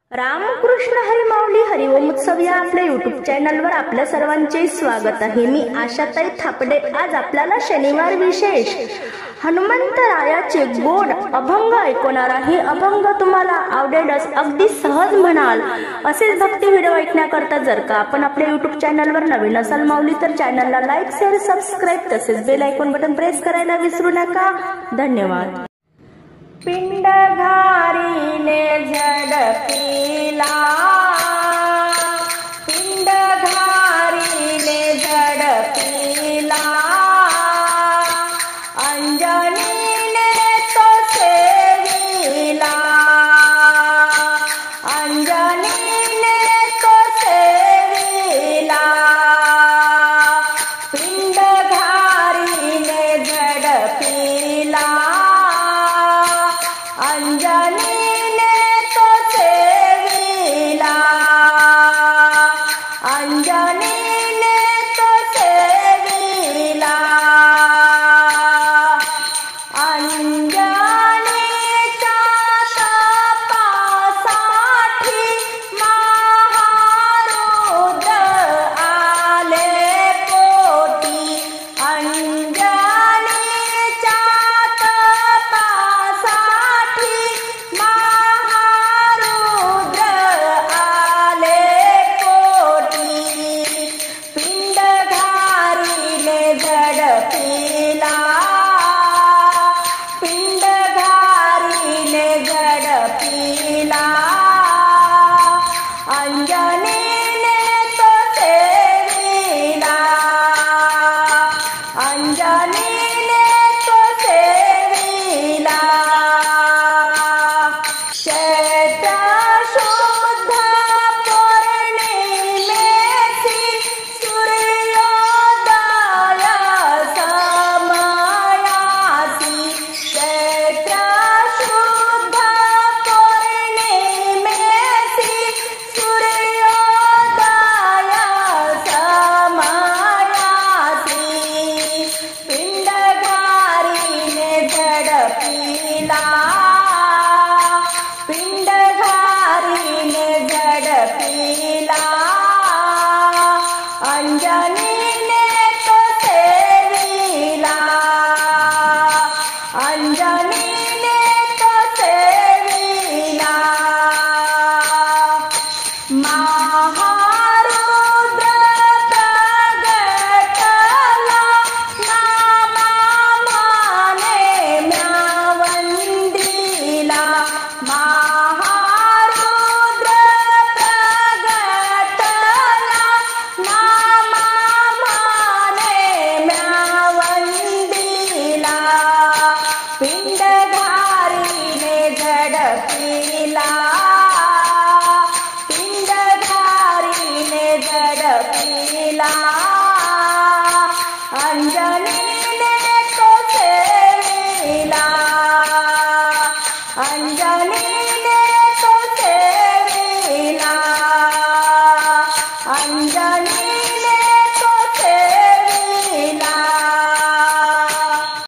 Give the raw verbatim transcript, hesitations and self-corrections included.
रामकृष्ण हरी माऊली हरिओम उत्सव या आपल्या यूट्यूब चॅनलवर आपल्या सर्वांचे स्वागत आहे। मी आशाताई थापडे। आज आपल्याला शनिवार विशेष हनुमंतरायाचे गोड अभंग ऐकवणार आहे। अभंग तुम्हाला आवडेलच, अगदी सहज म्हणाल असेच भक्ती व्हिडिओ ऐकण्याकरता जर का आपण आपल्या यूट्यूब चॅनलवर नवीन असाल माऊली तर चॅनलला लाईक शेअर सबस्क्राईब तसेच बेल आयकॉन बटन प्रेस करायला विसरू नका। धन्यवाद। पिंड घारीने झडपिला, पिंड घारीने झडपिला, अंजनीने तो सेविला, अंजनीने तो सेविला, पिंड घारीने झडपिला, अंजनीने तो सेविला, अंजनीने तो सेविला, अंजनीच्या तपासाठी महारुद्र आले पोटी, अंजनीच्या तपासाठी महारुद्र आले पोटी, पिंड घारीने झडपिला, पिंड घारीने झडपिला, अंजनीने तो सेविला, अंजनीने तो सेविला, चैत्र शुद्ध पौर्णिमेसी सूर्योदय समयासी, चैत्र शुद्ध पौर्णिमेसी सूर्योदय समयासी, पिंड घारीने झडपिला, पिंड घारीने झडपिला, अंजनीने तो सेविला, अंजनीने तो सेविला, महारुद्र प्रगटला, नामाने म्या वंदिला, महारुद्र प्रगटला, नामाने म्या वंदिला, पिंड घारीने झडपिला, पिंड घारीने झडपिला।